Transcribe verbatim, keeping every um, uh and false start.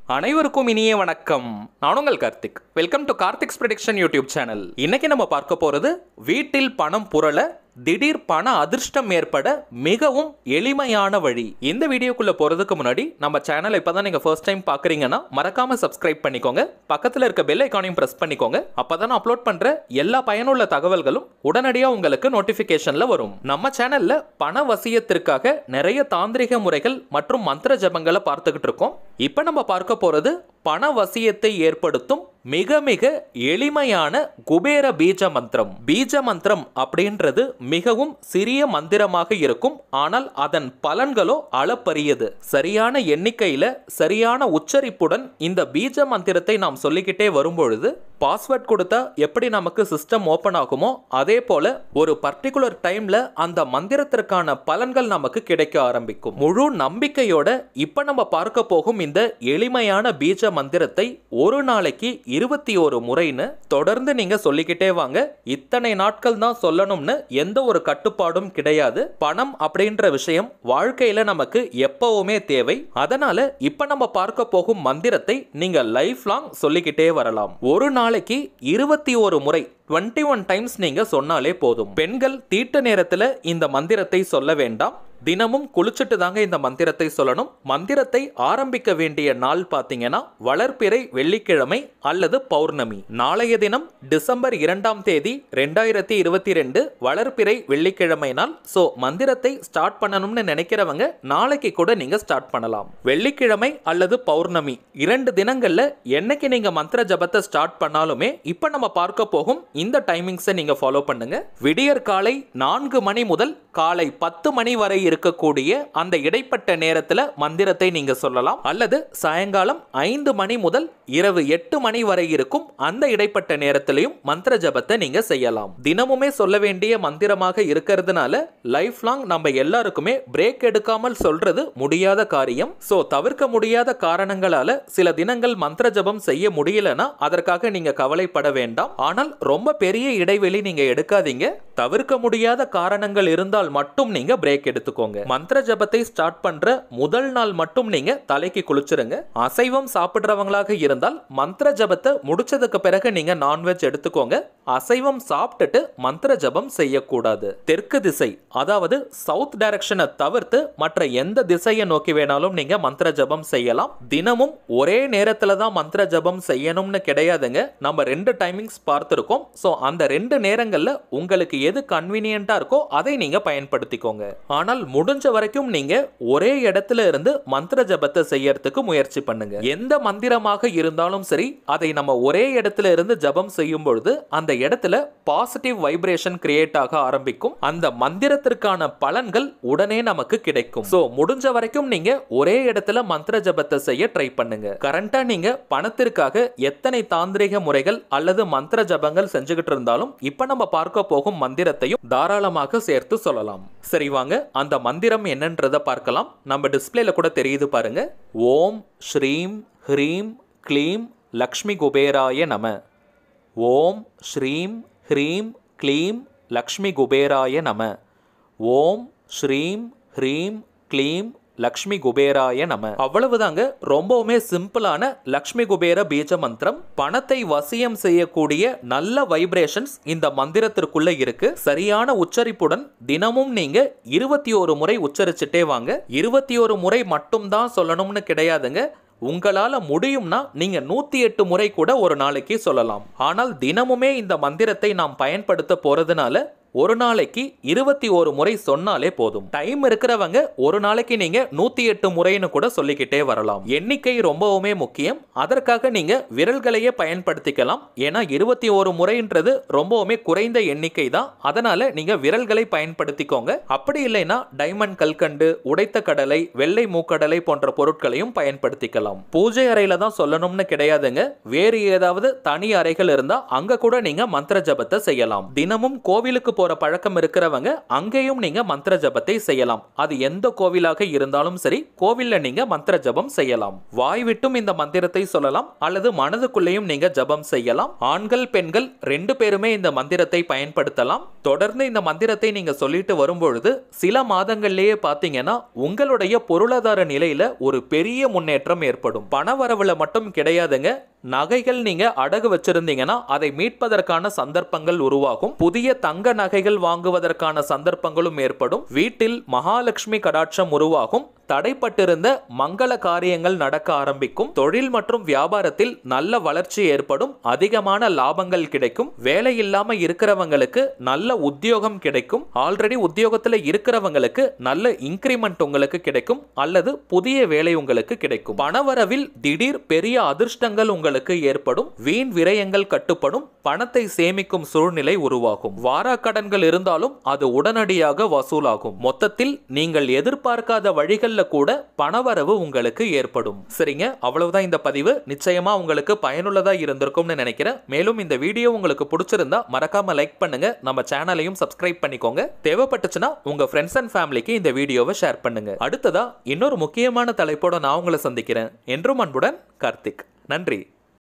அனைவருக்கும் இனிய வணக்கம். நான் உங்கள் Karthik. Welcome to Karthik's prediction YouTube channel. இன்னைக்கு நம்ம பார்க்க போறது வீட்டில் பணம் புரள திடீர் பண அதிர்ஷ்டம் ஏற்பட மிகவும் எளிமையான வழி. இந்த வீடியோக்குள்ள போறதுக்கு முன்னாடி நம்ம சேனலை இப்பதான் நீங்க ஃபர்ஸ்ட் டைம் பாக்குறீங்கன்னா மறக்காம சப்ஸ்கிரைப் பண்ணிக்கோங்க. பக்கத்துல இருக்க பெல் ஐகானையும் பிரஸ் பண்ணிக்கோங்க. அப்பதான் அப்லோட் பண்ற எல்லா பயனுள்ள தகவல்களும் உடனடியாக உங்களுக்கு நோட்டிபிகேஷன்ல வரும். நம்ம சேனல்ல பண வசியத்திற்காக நிறைய தாந்திரிக முறைகள் மற்றும் மந்திர ஜபங்களை பார்த்துக்கிட்டு இருக்கோம். இப்ப நம்ம பார்க்க போறது பண வசியத்தை ஏற்படுத்தும் மிக மிக எளிமையான குபேர பீஜ மந்திரம். பீஜ மந்திரம் அப்படின்றது மிகவும் சிறிய மந்திரமாக இருக்கும். ஆனால் அதன் பலன்களோ அளப்பரியது. சரியான எண்ணிக்கையில சரியான உச்சரிப்புடன் இந்த பீஜ மந்திரத்தை நாம் சொல்லிக்கிட்டே வரும்பொழுது பாஸ்வேர்ட் கொடுத்தா எப்படி நமக்கு சிஸ்டம் ஓபன் ஆகுமோ அதே போல ஒரு பர்டிகுலர் டைம்ல அந்த மந்திரத்திற்கான பலன்கள் நமக்கு கிடைக்க ஆரம்பிக்கும். முழு நம்பிக்கையோட இப்ப நம்ம பார்க்க போகும் இந்த எளிமையான பீஜ மந்திரத்தை ஒரு நாளைக்கு இருபத்தி ஒரு முறைன்னு தொடர்ந்து நீங்க சொல்லிக்கிட்டே வாங்க. இத்தனை நாட்கள் தான் சொல்லணும்னு எந்த ஒரு கட்டுப்பாடும் கிடையாது. பணம் அப்படின்ற விஷயம் வாழ்க்கையில நமக்கு எப்பவுமே தேவை. அதனால இப்ப நம்ம பார்க்க போகும் மந்திரத்தை நீங்க லைஃப் லாங் சொல்லிக்கிட்டே வரலாம். ஒரு நாளைக்கு இருபத்தி ஒரு முறை இருபத்தி ஒன்று டைம்ஸ் நீங்க சொன்னாலே போதும். பெண்கள் தீட்டு நேரத்துல இந்த மந்திரத்தை சொல்ல வேண்டாம். தினமும் குளிச்சுட்டு தாங்க இந்த மந்திரத்தை சொல்லணும். மந்திரத்தை ஆரம்பிக்க வேண்டிய நாள் பாத்தீங்கன்னா வளர்பிறை வெள்ளிக்கிழமை அல்லது பௌர்ணமி. நாளைய தினம் டிசம்பர் இரண்டாம் தேதி ரெண்டாயிரத்தி இருபத்தி ரெண்டு வளர்பிறை வெள்ளிக்கிழமை நாள். சோ மந்திரத்தை ஸ்டார்ட் பண்ணணும்னு நினைக்கிறவங்க நாளைக்கு கூட நீங்க ஸ்டார்ட் பண்ணலாம். வெள்ளிக்கிழமை அல்லது பௌர்ணமி இரண்டு தினங்கள்ல என்னைக்கு நீங்க மந்திர ஜபத்தை ஸ்டார்ட் பண்ணாலுமே இப்ப நம்ம பார்க்க போகும் இந்த டைமிங்ஸை நீங்க ஃபாலோ பண்ணுங்க. விடியற் காலை நான்கு மணி முதல் காலை பத்து மணி வரை இருக்கக்கூடிய அந்த இடைப்பட்ட நேரத்துல மந்திரத்தை நீங்க சொல்லலாம். அல்லது சாயங்காலம் ஐந்து மணி முதல் இரவு எட்டு மணி வரை இருக்கும் அந்த இடைப்பட்ட நேரத்திலையும் மந்திர ஜபத்தை நீங்க செய்யலாம். தினமுமே சொல்ல வேண்டிய மந்திரமாக இருக்கிறதுனால லைஃப் லாங் நம்ம எல்லாருக்குமே பிரேக் எடுக்காமல் சொல்றது முடியாத காரியம். சோ தவிர்க்க முடியாத காரணங்களால சில தினங்கள் மந்திர ஜபம் செய்ய முடியலனா அதற்காக நீங்க கவலைப்பட வேண்டாம். ஆனால் ரொம்ப பெரிய இடைவெளி நீங்க எடுக்காதீங்க. தவிர்க்க முடியாத காரணங்கள் இருந்தால் மட்டும் நீங்க பிரேக் எடுத்துக்கோங்க. மந்திர ஜபத்தை ஸ்டார்ட் பண்ற முதல் நாள் மட்டும் நீங்க தலைக்கு குளிச்சிருங்க. அசைவம் சாப்பிடுறவங்களாக இருந்தால் மந்திர ஜபத்தை முடிச்சதுக்கு பிறகு நீங்க நான்வெஜ் எடுத்துக்கோங்க. அசைவம் சாப்பிட்டுட்டு மந்திர ஜபம் செய்யக்கூடாது. தெற்கு திசை அதாவது சவுத் டைரக்ஷனை தவிர்த்து மற்ற எந்த திசையை நோக்கி வேணாலும் நீங்க மந்திர ஜபம் செய்யலாம். தினமும் ஒரே நேரத்துல தான் மந்திர ஜபம் செய்யணும்னு கிடையாதுங்க. நம்ம ரெண்டு டைமிங்ஸ் பார்த்திருக்கோம். சோ அந்த ரெண்டு நேரங்கள்ல உங்களுக்கு எது கன்வீனியன்ட்டா இருக்கோ அதை நீங்க பயன்படுத்திக்கோங்க. ஆனால் முடிஞ்ச வரைக்கும் நீங்க ஒரே இடத்துல இருந்து மந்திர ஜபத்தை செய்யறதுக்கு முயற்சி பண்ணுங்க. எந்த மந்திரமாக இருந்தாலும் சரி அதை நம்ம ஒரே இடத்துல இருந்து ஜபம் செய்யும் பொழுது அந்த இடத்துல பாசிட்டிவ் வைப்ரேஷன் கிரியேட் ஆக ஆரம்பிக்கும். அந்த மந்திரத்திற்கான பலன்கள் உடனே நமக்கு கிடைக்கும். சோ முடிஞ்ச வரைக்கும் நீங்க ஒரே இடத்துல மந்திர ஜபத்தை செய்ய ட்ரை பண்ணுங்க. கரண்டா நீங்க பணத்திற்காக எத்தனை தாந்திரிக முறைகள் அல்லது மந்திர ஜபங்கள் செஞ்சுக்கிட்டு இருந்தாலும் இப்ப நம்ம பார்க்க போகும் மந்திரத்தையும் தாராளமாக சேர்த்து சொல்லலாம். சரி வாங்க அந்த மந்திரம் என்னன்றத பார்க்கலாம். நம்ம டிஸ்பிளேல கூட தெரியுது பாருங்க. ஓம் ஸ்ரீம் ஹ்ரீம் க்ளீம் லக்ஷ்மி குபேராய நம. ஓம் ஸ்ரீம் ஹ்ரீம் க்ளீம் லக்ஷ்மி குபேராய நம. ஓம் ஸ்ரீம் ஹ்ரீம் க்ளீம் லக்ஷ்மி குபேராய நம. அவ்வளவுதாங்க. ரொம்பவுமே சிம்பிளான லக்ஷ்மி குபேர பீஜ மந்திரம். பணத்தை வசியம் செய்யக்கூடிய நல்ல வைப்ரேஷன்ஸ் இந்த மந்திரத்திற்குள்ள இருக்கு. சரியான உச்சரிப்புடன் தினமும் நீங்க இருபத்தி ஒரு முறை உச்சரிச்சுட்டே வாங்க. இருபத்தி ஒரு முறை மட்டும் தான் சொல்லணும்னு கிடையாதுங்க. உங்களால முடியும்னா நீங்க நூத்தி எட்டு முறை கூட ஒரு நாளைக்கு சொல்லலாம். ஆனால் தினமுமே இந்த மந்திரத்தை நாம் பயன்படுத்த போறதுனால ஒரு நாளைக்கு இருபத்தி ஒரு முறை சொன்னாலே போதும். டைம் இருக்கிறவங்க ஒரு நாளைக்கு நீங்க நூத்தி எட்டு முறைன்னு கூட சொல்லிக்கிட்டே வரலாம். எண்ணிக்கை ரொம்பவுமே முக்கியம். அதற்காக நீங்க விரல்களையே பயன்படுத்திக்கலாம். ஏன்னா இருபத்தி ஒரு முறைன்றது ரொம்பவுமே குறைந்த எண்ணிக்கை தான். அதனால நீங்க விரல்களை பயன்படுத்திக்கோங்க. அப்படி இல்லைன்னா டைமண்ட் கல்கண்டு, உடைத்த கடலை, வெள்ளை மூக்கடலை போன்ற பொருட்களையும் பயன்படுத்திக்கலாம். பூஜை அறையில தான் சொல்லணும்னு கிடையாதுங்க. வேறு ஏதாவது தனி அறைகள் இருந்தா அங்க கூட நீங்க மந்திர ஜபத்தை செய்யலாம். தினமும் கோவிலுக்கு போற பழக்கம் இருக்கிறவங்க அங்கேயும் நீங்க மந்திர ஜபத்தை செய்யலாம். அது எந்த கோவிலாக இருந்தாலும் சரி, கோவில்ல நீங்க மந்திர ஜபம் செய்யலாம். வாய் விட்டும் இந்த மந்திரத்தை சொல்லலாம் அல்லது மனதுக்குள்ளேயும் நீங்க ஜபம் செய்யலாம். ஆண்கள் பெண்கள் ரெண்டு பேருமே இந்த மந்திரத்தை பயன்படுத்தலாம். தொடர்ந்து இந்த மந்திரத்தை நீங்க சொல்லிட்டு வரும்பொழுது சில மாதங்கள்லயே பாத்தீங்கன்னா உங்களுடைய பொருளாதார நிலையில ஒரு பெரிய முன்னேற்றம் ஏற்படும். பணவரவுல மட்டும் கிடையாதுங்க, நகைகள் நீங்க அடகு வச்சிருந்தீங்கன்னா அதை மீட்பதற்கான சந்தர்ப்பங்கள் உருவாகும். புதிய தங்க நகைகள் வாங்குவதற்கான சந்தர்ப்பங்களும் ஏற்படும். வீட்டில் மகாலட்சுமி கடாட்சம் உருவாகும். தடைப்பட்டிருந்த மங்கள காரியங்கள் நடக்க ஆரம்பிக்கும். தொழில் மற்றும் வியாபாரத்தில் நல்ல வளர்ச்சி ஏற்படும். அதிகமான லாபங்கள் கிடைக்கும். வேலை இல்லாம இருக்கிறவங்களுக்கு நல்ல உத்தியோகம் கிடைக்கும். ஆல்ரெடி உத்தியோகத்துல இருக்கிறவங்களுக்கு நல்ல இன்கிரிமெண்ட் உங்களுக்கு கிடைக்கும் அல்லது புதிய வேலை உங்களுக்கு கிடைக்கும். பணவரவில் திடீர் பெரிய அதிர்ஷ்டங்கள் உங்களுக்கு ஏற்படும். வீண் விரயங்கள் கட்டுப்படும். பணத்தை சேமிக்கும் சூழ்நிலை உருவாகும். வாராக்கடன்கள் இருந்தாலும் அது உடனடியாக வசூலாகும். மொத்தத்தில் நீங்கள் எதிர்பார்க்காத வழிகள் கூட பணவரவு உங்களுக்கு ஏற்படும். சரிங்க, அவ்வளவுதான் இந்த பதிவு. நிச்சயமா உங்களுக்கு பயனுள்ளதா இருந்திருக்கும்னு நினைக்கிறேன். மேலும் இந்த வீடியோ உங்களுக்கு பிடிச்சிருந்தா மறக்காம லைக் பண்ணுங்க. நம்ம சேனலையும் சப்ஸ்கிரைப் பண்ணிக்கோங்க. தேவைப்பட்டுச்சுன்னா உங்க ஃப்ரெண்ட்ஸ் அண்ட் ஃபேமிலிக்கு இந்த வீடியோவை ஷேர் பண்ணுங்க. அடுத்ததா இன்னொரு முக்கியமான தலைப்போட நான் உங்களை சந்திக்கிறேன். என்றும் அன்புடன் கார்த்திக். நன்றி.